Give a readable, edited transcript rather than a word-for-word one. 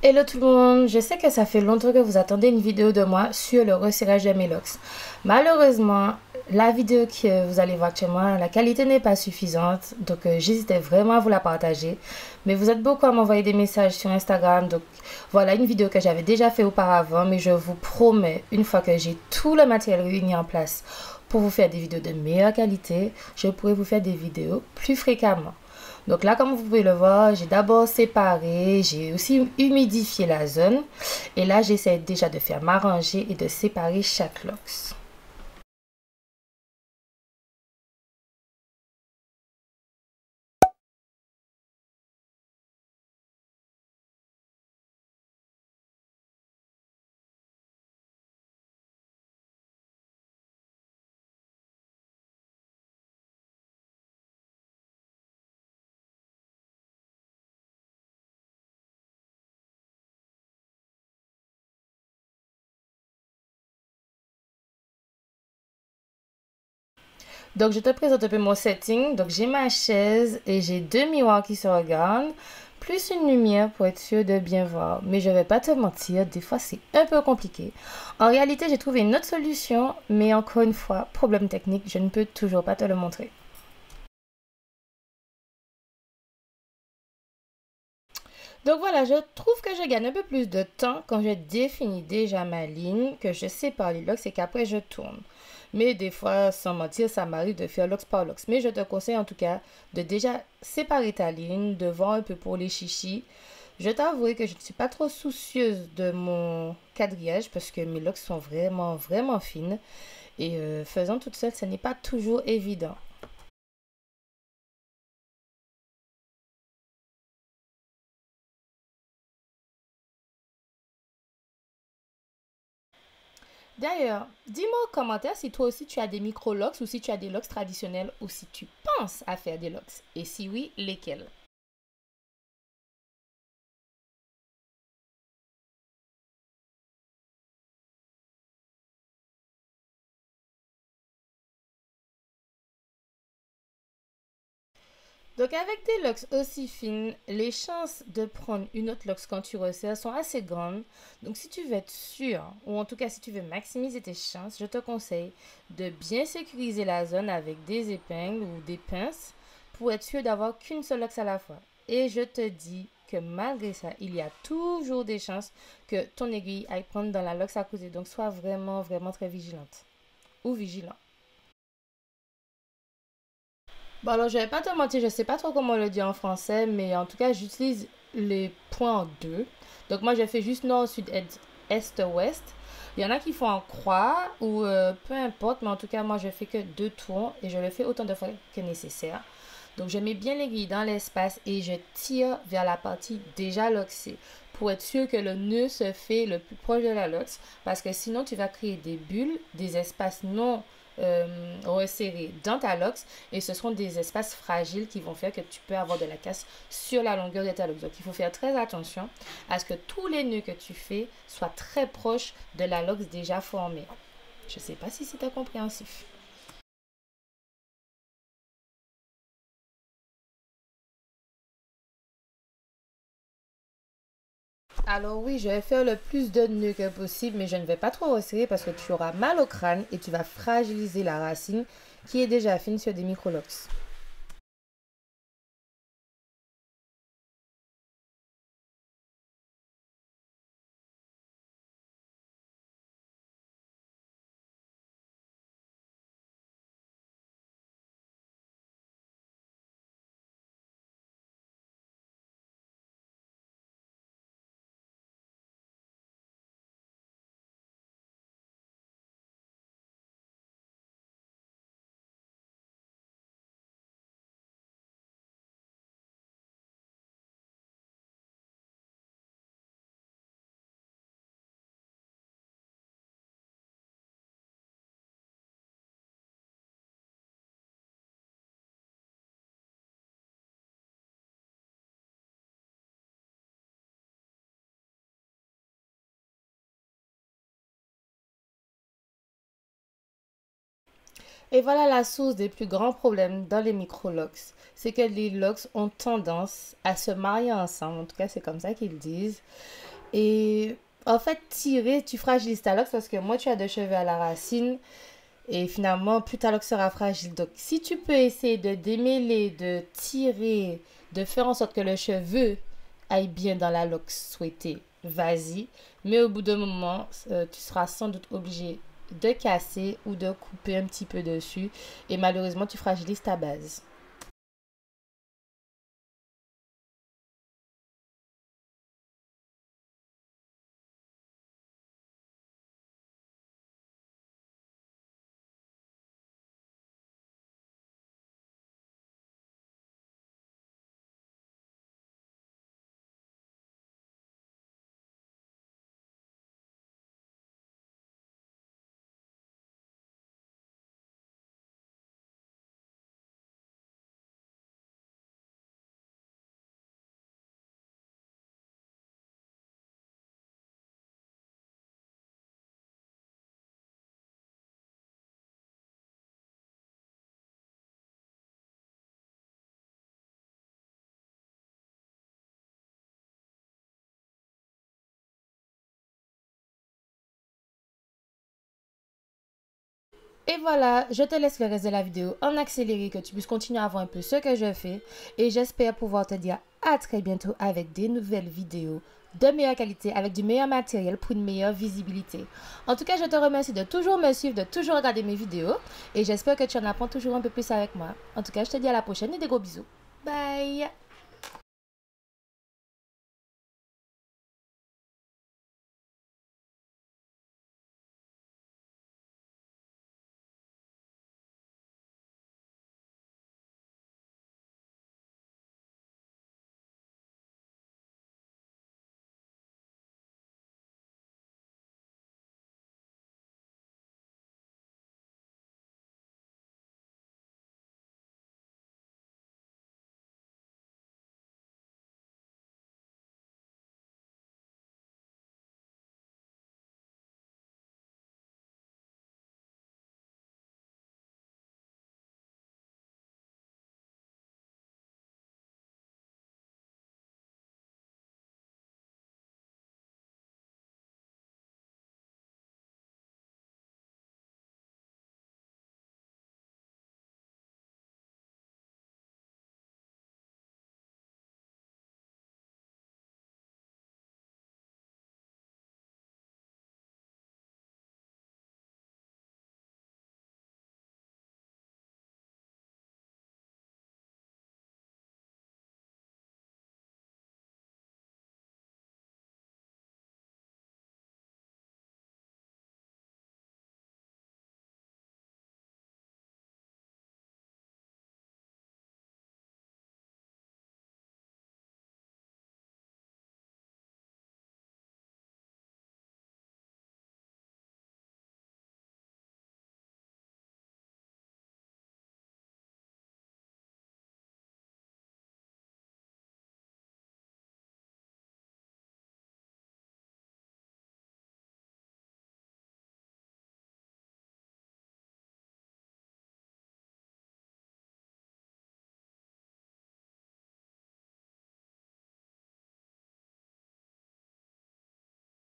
Hello tout le monde, je sais que ça fait longtemps que vous attendez une vidéo de moi sur le resserrage de mes locks. Malheureusement, la vidéo que vous allez voir actuellement, la qualité n'est pas suffisante, donc j'hésitais vraiment à vous la partager. Mais vous êtes beaucoup à m'envoyer des messages sur Instagram, donc voilà une vidéo que j'avais déjà fait auparavant, mais je vous promets, une fois que j'ai tout le matériel réuni en place pour vous faire des vidéos de meilleure qualité, je pourrai vous faire des vidéos plus fréquemment. Donc là, comme vous pouvez le voir, j'ai d'abord séparé, j'ai aussi humidifié la zone. Et là, j'essaie déjà de faire m'arranger et de séparer chaque locks. Donc, je te présente un peu mon setting. Donc, j'ai ma chaise et j'ai deux miroirs qui se regardent, plus une lumière pour être sûr de bien voir. Mais je vais pas te mentir, des fois c'est un peu compliqué. En réalité, j'ai trouvé une autre solution, mais encore une fois, problème technique, je ne peux toujours pas te le montrer. Donc voilà, je trouve que je gagne un peu plus de temps quand je définis déjà ma ligne, que je sépare les locks et qu'après je tourne. Mais des fois, sans mentir, ça m'arrive de faire locks par locks. Mais je te conseille en tout cas de déjà séparer ta ligne, de voir un peu pour les chichis. Je t'avoue que je ne suis pas trop soucieuse de mon quadrillage parce que mes locks sont vraiment fines. Et faisant toute seule, ce n'est pas toujours évident. D'ailleurs, dis-moi en commentaire si toi aussi tu as des micro-locks ou si tu as des locks traditionnels ou si tu penses à faire des locks. Et si oui, lesquels? Donc avec des locks aussi fines, les chances de prendre une autre locks quand tu resserres sont assez grandes. Donc si tu veux être sûr, ou en tout cas si tu veux maximiser tes chances, je te conseille de bien sécuriser la zone avec des épingles ou des pinces pour être sûr d'avoir qu'une seule locks à la fois. Et je te dis que malgré ça, il y a toujours des chances que ton aiguille aille prendre dans la locks à côté. Donc sois vraiment très vigilante ou vigilant. Bon, alors, je vais pas te mentir, je sais pas trop comment on le dit en français, mais en tout cas, j'utilise les points en deux. Donc, moi, je fais juste nord, sud, est, ouest. Il y en a qui font en croix ou peu importe, mais en tout cas, moi, je fais que deux tours et je le fais autant de fois que nécessaire. Donc, je mets bien l'aiguille dans l'espace et je tire vers la partie déjà loxée pour être sûr que le nœud se fait le plus proche de la lox parce que sinon, tu vas créer des bulles, des espaces non resserrés dans ta lox et ce seront des espaces fragiles qui vont faire que tu peux avoir de la casse sur la longueur de ta lox. Donc, il faut faire très attention à ce que tous les nœuds que tu fais soient très proches de la lox déjà formée. Je ne sais pas si c'était compréhensif. Alors oui, je vais faire le plus de nœuds que possible, mais je ne vais pas trop resserrer parce que tu auras mal au crâne et tu vas fragiliser la racine qui est déjà fine sur des microlox. Et voilà la source des plus grands problèmes dans les microlox. C'est que les lox ont tendance à se marier ensemble, en tout cas c'est comme ça qu'ils disent. Et en fait, tirer, tu fragilises ta loque parce que moi, tu as des cheveux à la racine. Et finalement, plus ta loque sera fragile. Donc, si tu peux essayer de démêler, de tirer, de faire en sorte que le cheveu aille bien dans la loque souhaitée, vas-y. Mais au bout d'un moment, tu seras sans doute obligé de casser ou de couper un petit peu dessus. Et malheureusement, tu fragilises ta base. Et voilà, je te laisse le reste de la vidéo en accéléré que tu puisses continuer à voir un peu ce que je fais. Et j'espère pouvoir te dire à très bientôt avec des nouvelles vidéos de meilleure qualité, avec du meilleur matériel pour une meilleure visibilité. En tout cas, je te remercie de toujours me suivre, de toujours regarder mes vidéos. Et j'espère que tu en apprends toujours un peu plus avec moi. En tout cas, je te dis à la prochaine et des gros bisous. Bye!